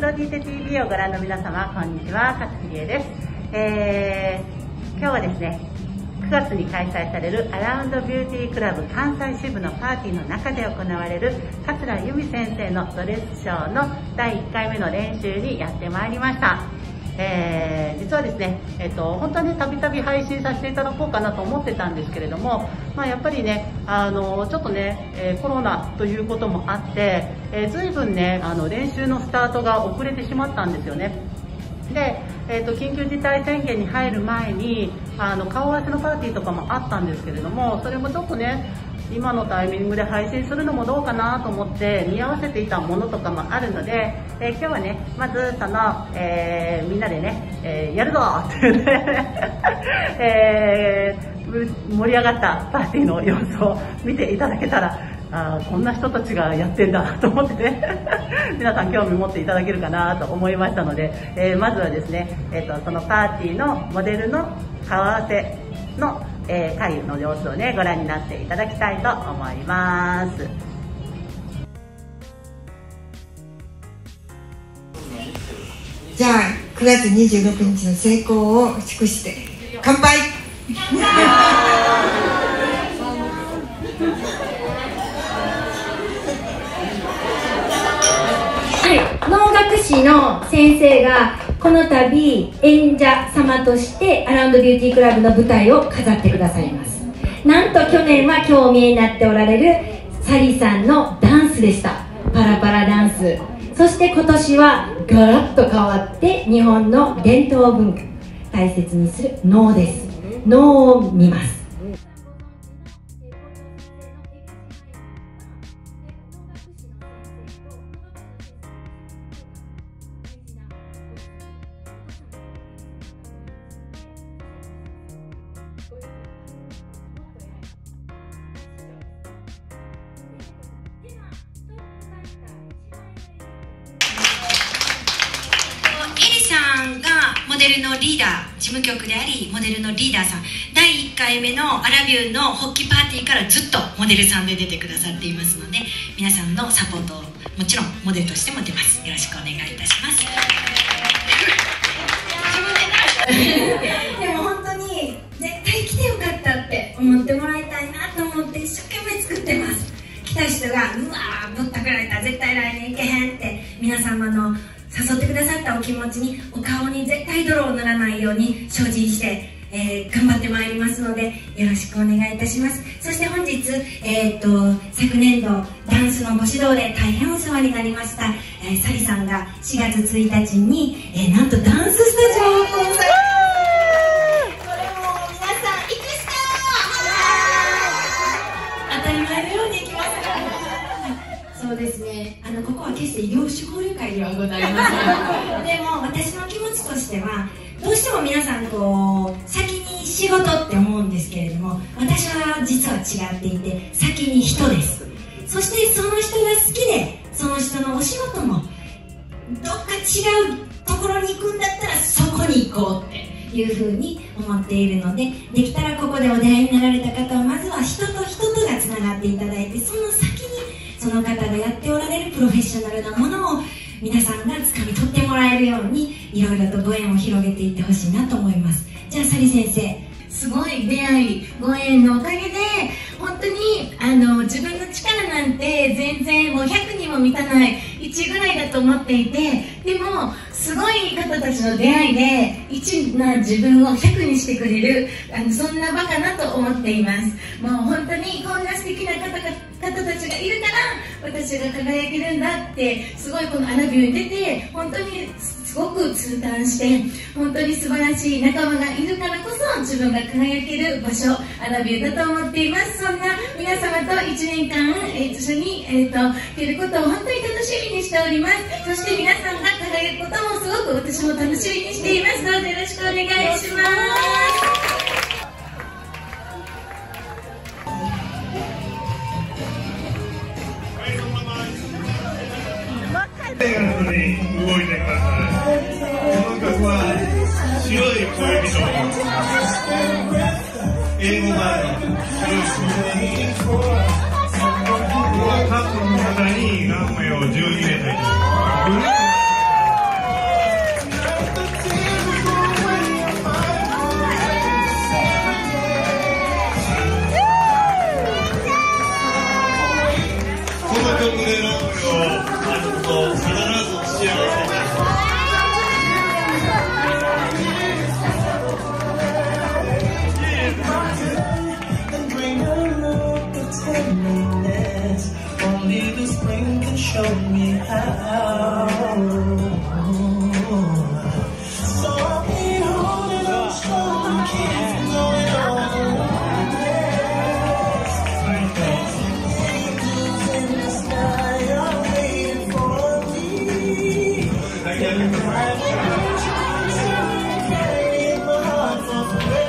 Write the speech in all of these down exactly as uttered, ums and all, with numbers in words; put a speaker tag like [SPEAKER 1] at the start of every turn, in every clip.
[SPEAKER 1] フロディーテ ティーブイ をご覧の皆様、こんにちは、勝木理恵です。えー、今日はですね、くがつに開催されるアラウンドビューティークラブ関西支部のパーティーの中で行われる桂由美先生のドレスショーのだいいっかいめの練習にやってまいりました。えー、実はですね、えっと、本当にたびたび配信させていただこうかなと思ってたんですけれども、まあ、やっぱりね、あのちょっとね、えー、コロナということもあって、えー、随分ね、あの練習のスタートが遅れてしまったんですよね。で、えー、と緊急事態宣言に入る前にあの顔合わせのパーティーとかもあったんですけれども、それもちょっとね、今のタイミングで配信するのもどうかなと思って見合わせていたものとかもあるので、えー、今日はね、まずその、えー、みんなでね、えー、やるぞっていうね、えー、盛り上がったパーティーの様子を見ていただけたら、あこんな人たちがやってんだと思ってね皆さん興味持っていただけるかなと思いましたので、えー、まずはですね、えー、とそのパーティーのモデルの顔合わせの、えー、会の様子をねご覧になっていただきたいと思います。
[SPEAKER 2] じゃあくがつにじゅうろくにちの成功を祝して乾杯
[SPEAKER 3] 能楽師の先生がこの度演者様としてアラウンドビューティークラブの舞台を飾ってくださいます。なんと去年は今日お見えになっておられるサリさんのダンスでした。パラパラダンス。そして今年はガラッと変わって日本の伝統文化大切にする能です。能を見ます。
[SPEAKER 4] モデルのリーダー、事務局でありモデルのリーダーさん、だいいっかいめのアラビューの発起パーティーからずっとモデルさんで出てくださっていますので、皆さんのサポートをもちろんモデルとしても出ます。よろしくお願いいたします。
[SPEAKER 3] でも本当に絶対来てよかったって思ってもらいたいなと思って一生懸命作ってます。来た人がうわーぶったくられた、絶対来年行けへんって皆様の誘ってくださったお気持ちに、お顔に絶対泥を塗らないように精進して、えー、頑張ってまいりますのでよろしくお願いいたします。そして本日、えー、と昨年度ダンスのご指導で大変お世話になりました、えー、サリさんがしがつついたちに、えー、なんとダンススタジオをオープンされました。これも皆さん行くしか当たり前のように行きますからそうですね、あのここは決して異業種交流会ではございませんでも私の気持ちとしてはどうしても皆さんこう先に仕事って思うんですけれども、私は実は違っていて先に人です。そしてその人が好きでその人のお仕事もどっか違うところに行くんだったらそこに行こうっていうふうに思っているので、できたらここでお出会いになられた方はまずは人と人とがつながっていただいて、その先にその方がやっておられるプロフェッショナルなものを皆さんが掴み取ってもらえるようにいろいろとご縁を広げていってほしいなと思います。じゃあサリ先生、
[SPEAKER 5] すごい出会いご縁のおかげで本当にあの自分の力なんて全然もうひゃくにんも満たないいちぐらいだと思っていて、でもすごい方たちの出会いでいちな自分をひゃくにしてくれる、あのそんな場かなと思っています。もう本当にこんな素敵な方が方たちがいるから私が輝けるんだって、すごいこのアラビューに出て本当にすごく痛感して、本当に素晴らしい仲間がいるからこそ自分が輝ける場所、アラビューだと思っています。そんな皆様といちねんかん、えー、一緒に、えー、と出ることを本当に楽しみにしております。そして皆さんが輝くこともすごく私も楽しみにしています。どうぞよろしくお願いします。
[SPEAKER 6] 動いてください。この曲は白い恋人、英語版白い恋人、ここはカップの中にランウェイをじゅうにめいたいと思います。 show me how. So I'll be holding on strong and keep going on. Angels in the sky are waiting for me. Carry my heart for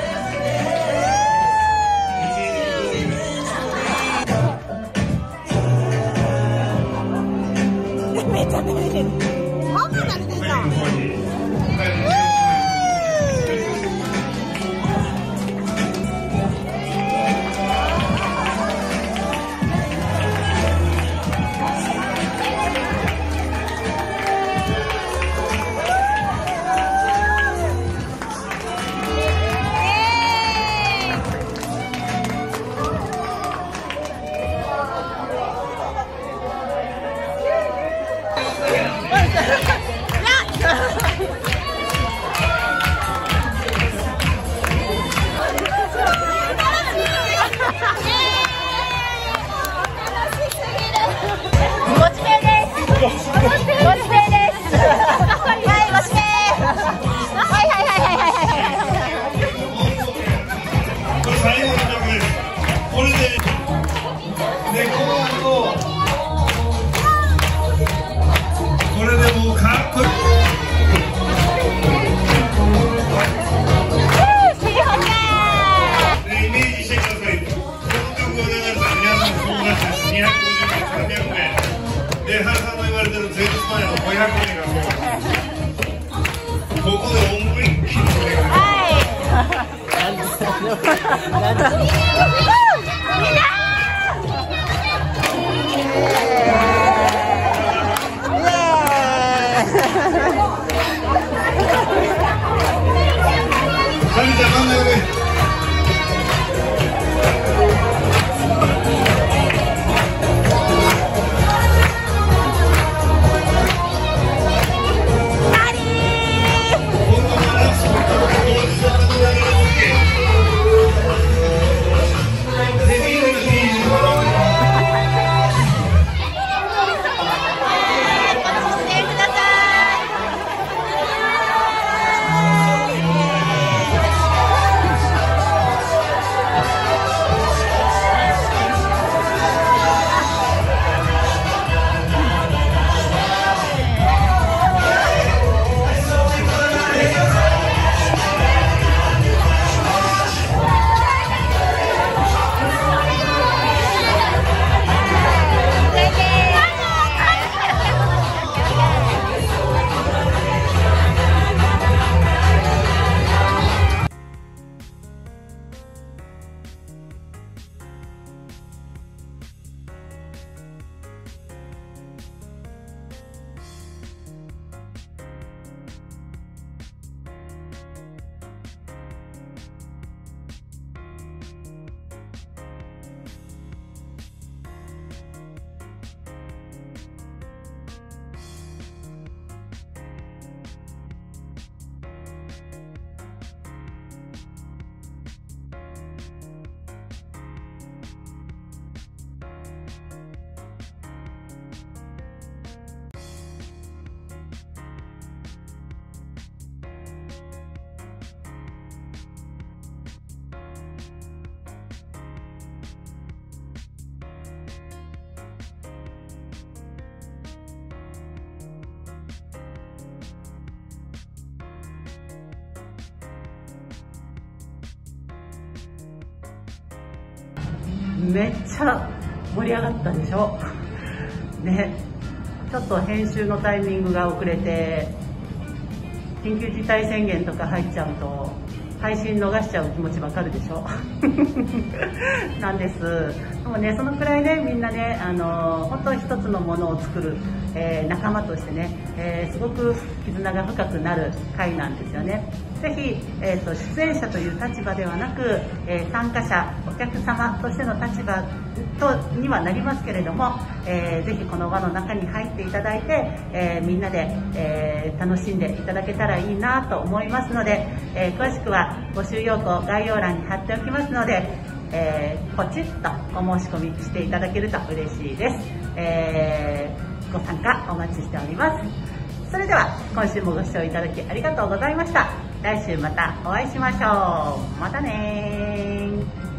[SPEAKER 6] で、原さんの言われてる前日前のごひゃくえんがそうここで思いっきりそれがサミちゃん真ん中で
[SPEAKER 1] めっちゃ盛り上がったでしょね。ちょっと編集のタイミングが遅れて緊急事態宣言とか入っちゃうと配信逃しちゃう気持ちわかるでしょなんです。でもね、そのくらいね、みんなね、あの本当一つのものを作る、えー、仲間としてね、えー、すごく絆が深くなる会なんですよね。ぜひ、えーと、出演者という立場ではなく、えー、参加者、お客様としての立場とにはなりますけれども、えー、ぜひこの輪の中に入っていただいて、えー、みんなで、えー、楽しんでいただけたらいいなと思いますので、えー、詳しくは募集要項概要欄に貼っておきますので、えー、ポチッとお申し込みしていただけると嬉しいです。えーご参加お待ちしております。それでは今週もご視聴いただきありがとうございました。来週またお会いしましょう。またねー。